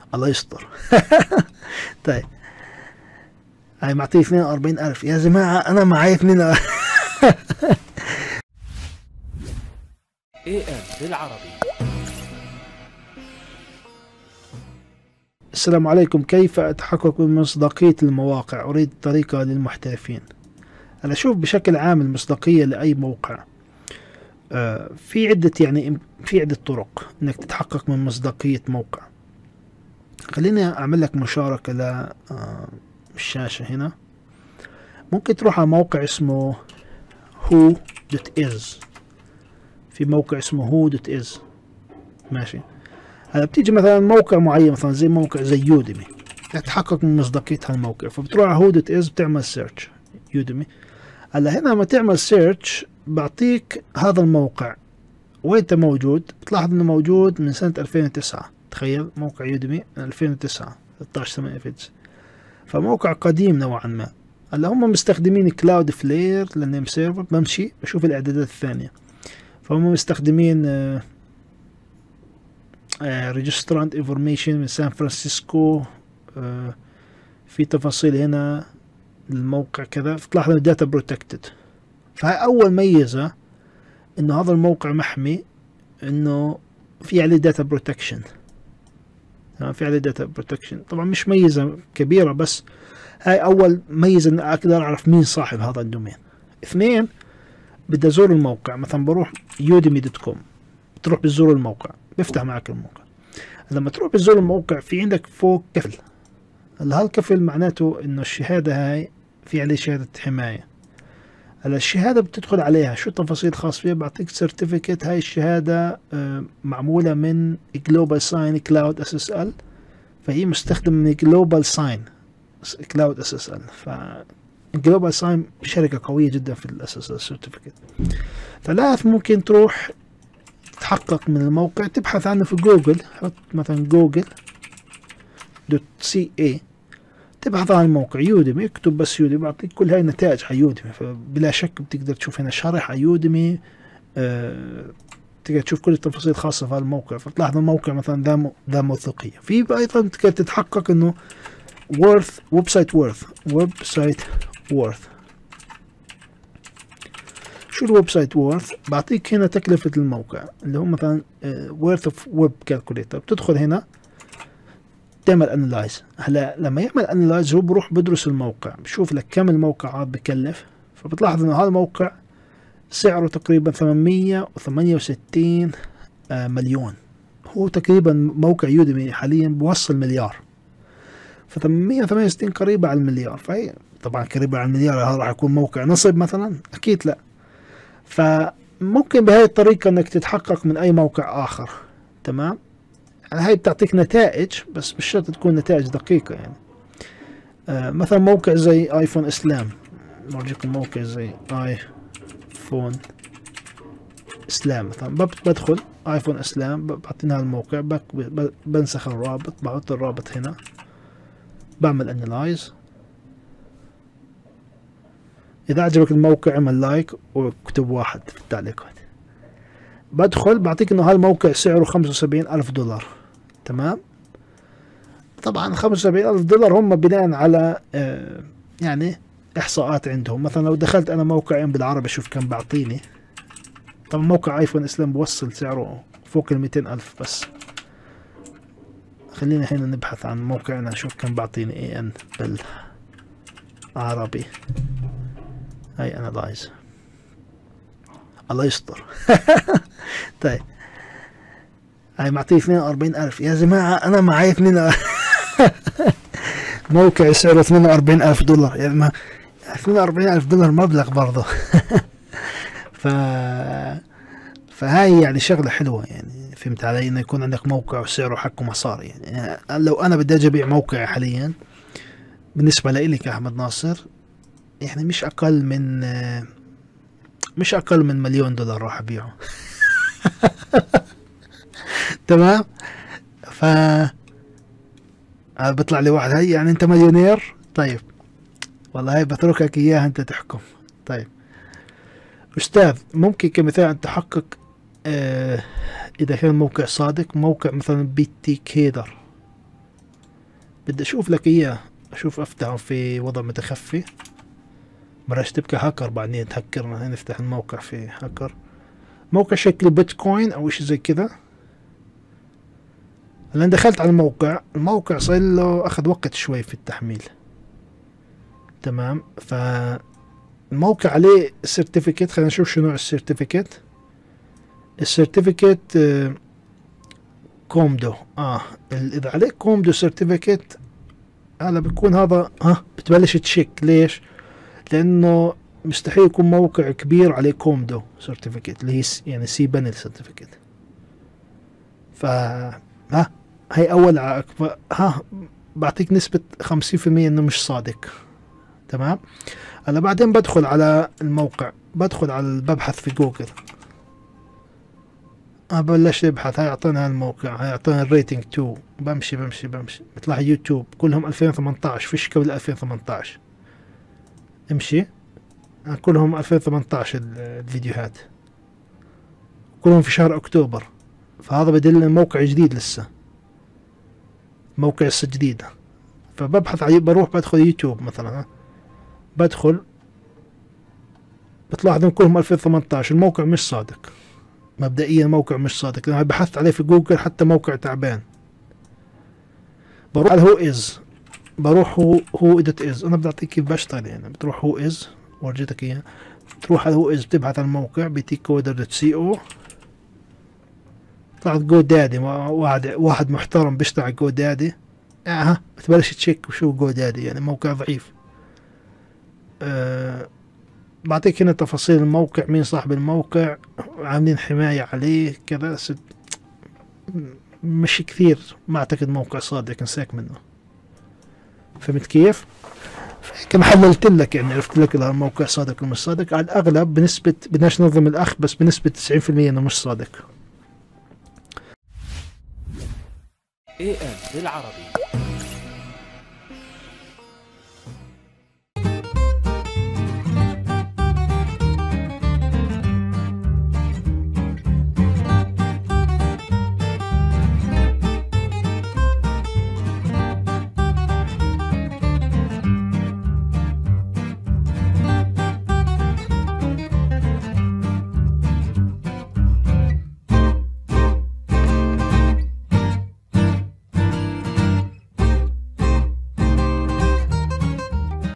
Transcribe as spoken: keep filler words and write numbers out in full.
الله يستر. طيب هاي معطيه اثنين وأربعين ألف يا جماعة، أنا معي اثنين. إيه إم بالعربي. السلام عليكم. كيف أتحقق من مصداقية المواقع؟ أريد طريقة للمحترفين. أنا أشوف بشكل عام المصداقية لأي موقع آه في عدة يعني في عدة طرق إنك تتحقق من مصداقية موقع. خليني أعمل لك مشاركة ل آه الشاشة هنا. ممكن تروح على موقع اسمه هو دوت إز. في موقع اسمه هو دوت إز، ماشي. هلا بتيجي مثلا موقع معين، مثلا زي موقع زي يوديمي، تتحقق من مصداقية هالموقع، فبتروح على هو دوت إز بتعمل سيرش يوديمي. هلا هنا لما تعمل سيرش بعطيك هذا الموقع وين انت موجود. بتلاحظ انه موجود من سنة ألفين وتسعة. تخيل موقع يوديمي من ألفين وتسعة، ثلاثة عشر ثمانية ألفين وتسعة، فموقع قديم نوعا ما. هلا هم مستخدمين كلاود فلير للنيم سيرفر. بمشي بشوف الاعدادات الثانية، فهم مستخدمين آه ريجسترانت انفورميشن من سان فرانسيسكو. آه في تفاصيل هنا للموقع كذا، فتلاحظ الداتا بروتكتد. فهي اول ميزة انه هذا الموقع محمي، انه في عليه داتا بروتكشن. في عليه داتا بروتكشن طبعا مش ميزة كبيرة، بس هاي اول ميزة ان اقدر اعرف مين صاحب هذا الدومين. اثنين، بدي ازور الموقع، مثلا بروح يوديمي دوت كوم، بتروح بتزور الموقع، بيفتح معك الموقع. لما تروح بتزور الموقع في عندك فوق كفل. هلا هالكفل معناته انه الشهادة هاي في عليه شهادة حماية. هلا الشهادة بتدخل عليها شو التفاصيل الخاصة فيها، بعطيك سيرتيفيكت. هاي الشهادة معمولة من جلوبال ساين كلاود اس اس ال، فهي مستخدمة من جلوبال ساين كلاود اس اس ال. ف جلوبال ساين شركة قوية جدا في الاس اس ال سيرتيفيكت. ثلاث، ممكن تروح تحقق من الموقع، تبحث عنه في جوجل. حط مثلا جوجل دوت سي اي، تبحث عن الموقع يوديمي، اكتب بس يوديمي، بعطيك كل هاي النتائج على يوديمي. فبلا شك بتقدر تشوف هنا شرح على يوديمي. أه تقدر تشوف كل التفاصيل الخاصة في الموقع، فتلاحظ الموقع مثلا ذا ذا موثوقية. في ايضا تقدر تتحقق انه وورث، ويب سايت وورث، ويب سايت وورث. شو الويب سايت وورث؟ بعطيك هنا تكلفة الموقع اللي هو مثلا وورث اوف ويب كالكوليتر. بتدخل هنا تعمل انلايز. هلا لما يعمل انلايز هو بروح بدرس الموقع، بشوف لك كم الموقع هذا بكلف. فبتلاحظ انه هذا الموقع سعره تقريبا ثمانمية وثمانية وستين مليون. هو تقريبا موقع يوديمي حاليا بوصل مليار، ف ثمانمية وثمانية وستين قريبة على المليار. فهي طبعا قريبة على المليار، هذا راح يكون موقع نصب مثلا؟ اكيد لا. فممكن بهاي الطريقة انك تتحقق من اي موقع اخر. تمام، هاي بتعطيك نتائج، بس مش شرط تكون نتائج دقيقة يعني. آه مثلا موقع زي ايفون اسلام، نورجيكم موقع زي ايفون اسلام مثلا. بدخل ايفون اسلام، بعطينا الموقع، بنسخ الرابط، بحط الرابط هنا، بعمل انلايز. اذا عجبك الموقع اعمل لايك واكتب واحد في التعليقات. بدخل بعطيك انه هالموقع سعره خمسة وسبعين الف دولار. تمام، طبعا خمسة وسبعين الف دولار هم بناء على آه يعني احصاءات عندهم. مثلا لو دخلت انا موقعين بالعربي شوف كم بعطيني. طبعا موقع ايفون اسلام بوصل سعره فوق ال مئتين الف، بس خلينا هنا نبحث عن موقعنا نشوف كم بعطيني اي ان بالعربي. هاي انالايز. الله يستر. طيب هاي معطيه اثنين وأربعين ألف يا جماعة، أنا معي اثنين. موقع سعره اثنين وأربعين ألف دولار يعني ما اثنين وأربعين ألف دولار مبلغ برضه. ف فهاي يعني شغلة حلوة يعني، فهمت علي؟ إنه يكون عندك موقع وسعره حقه مصاري يعني. لو أنا بدي أجي أبيع موقعي حاليا بالنسبة لي كأحمد ناصر، يعني مش أقل من مش أقل من مليون دولار راح أبيعه. تمام، ف بيطلع لي واحد هي يعني انت مليونير. طيب والله هاي بتركك اياها انت تحكم. طيب استاذ، ممكن كمثال ان تحقق آه اذا كان موقع صادق، موقع مثلا بيتي كيدر بدي اشوف لك اياه، اشوف افتحه في وضع متخفي. بلاش تبقى هاكر بعدين تهكرنا. نفتح الموقع في هاكر، موقع شكل بيتكوين او اشي زي كذا. هلا دخلت على الموقع، الموقع صار له اخذ وقت شوي في التحميل. تمام. فالموقع عليه سيرتيفيكت، خلينا نشوف شو نوع السيرتيفيكت. السيرتيفيكت آه كومدو. اه اذا عليك كومدو سيرتيفيكت هلا بيكون هذا ها بتبلش تشيك. ليش؟ لانه مستحيل يكون موقع كبير عليه كومدو سيرتيفيكت اللي هي يعني سي بانل سيرتيفيكت. ف ها هي اول أكبر. ها بعطيك نسبة خمسين في المية انه مش صادق. تمام. هلا بعدين بدخل على الموقع، بدخل على ببحث في جوجل. أه بلشت ابحث. هاي اعطينا الموقع، هاي اعطينا الريتنج تو. بمشي بمشي بمشي بيطلع يوتيوب كلهم ألفين وثمنتاش، فيش قبل ألفين وثمنتاش. امشي كلهم ألفين وثمنتاش الفيديوهات، كلهم في شهر اكتوبر. فهذا بدل الموقع جديد لسه، موقع لسه جديد. فببحث عليه، بروح بدخل يوتيوب مثلا. ها بدخل بتلاحظ ان كلهم ألفين وثمنتاش. الموقع مش صادق مبدئيا، موقع مش صادق. لما بحثت عليه في جوجل حتى موقع تعبان. بروح على هو از، بروح هو هو دوت از. انا بدي اعطيك كيف بشتغل يعني. بتروح هو از، ورجيتك اياه. بتروح على هو از، بتبحث عن الموقع بيتيك كودر دوت سي او. طلعت جو دادي، واحد واحد محترم بيشتغل على جو دادي. اه بتبلش تشيك وشو جو دادي، يعني موقع ضعيف. أه بعطيك هنا تفاصيل الموقع، مين صاحب الموقع، عاملين حماية عليه كذا. مش كثير، ما اعتقد موقع صادق، انساك منه. فهمت كيف؟ كم حللت لك يعني، عرفت لك اذا الموقع صادق ولا مش صادق. على الاغلب بنسبة، بدناش نظلم الاخ، بس بنسبة تسعين في المية انه مش صادق. إيه إم بالعربي.